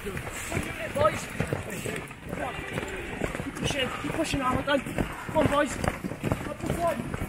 Boys. Keep pushing on it then. Come on, boys. Up to one.